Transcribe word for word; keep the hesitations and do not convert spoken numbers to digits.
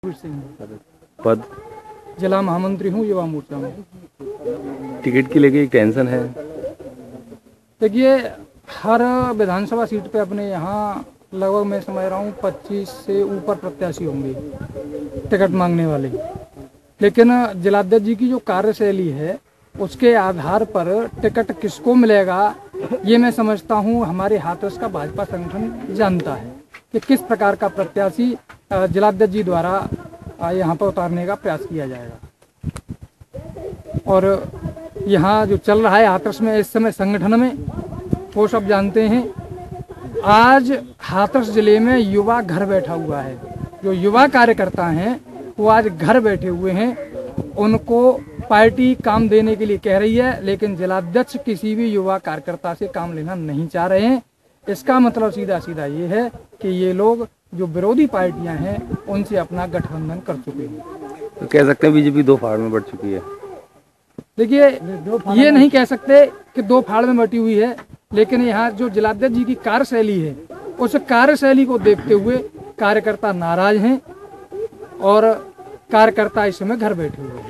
कमलप्रीत सिंह। पद? जिला महामंत्री हूँ युवा मोर्चा में। टिकट की लेके एक टेंशन है? देखिए, हर विधानसभा सीट पे अपने यहाँ लगभग मैं समझ रहा हूँ पच्चीस से ऊपर प्रत्याशी होंगे टिकट मांगने वाले, लेकिन जिलाध्यक्ष जी की जो कार्यशैली है उसके आधार पर टिकट किसको मिलेगा ये मैं समझता हूँ हमारे हाथरस का भाजपा संगठन जानता है कि किस प्रकार का प्रत्याशी जिलाध्यक्ष जी द्वारा यहाँ पर उतारने का प्रयास किया जाएगा। और यहाँ जो चल रहा है हाथरस में इस समय संगठन में, वो सब जानते हैं। आज हाथरस जिले में युवा घर बैठा हुआ है, जो युवा कार्यकर्ता हैं वो आज घर बैठे हुए हैं। उनको पार्टी काम देने के लिए कह रही है, लेकिन जिलाध्यक्ष किसी भी युवा कार्यकर्ता से काम लेना नहीं चाह रहे हैं। इसका मतलब सीधा सीधा ये है कि ये लोग जो विरोधी पार्टियां हैं उनसे अपना गठबंधन कर चुके हैं। तो कह सकते हैं बीजेपी दो फाड़ में बढ़ चुकी है? देखिए, ये नहीं कह सकते कि दो फाड़ में बटी हुई है, लेकिन यहाँ जो जिलाध्यक्ष जी की कार्यशैली है उस कार्यशैली को देखते हुए कार्यकर्ता नाराज हैं और कार्यकर्ता इस समय घर बैठे हुए हैं।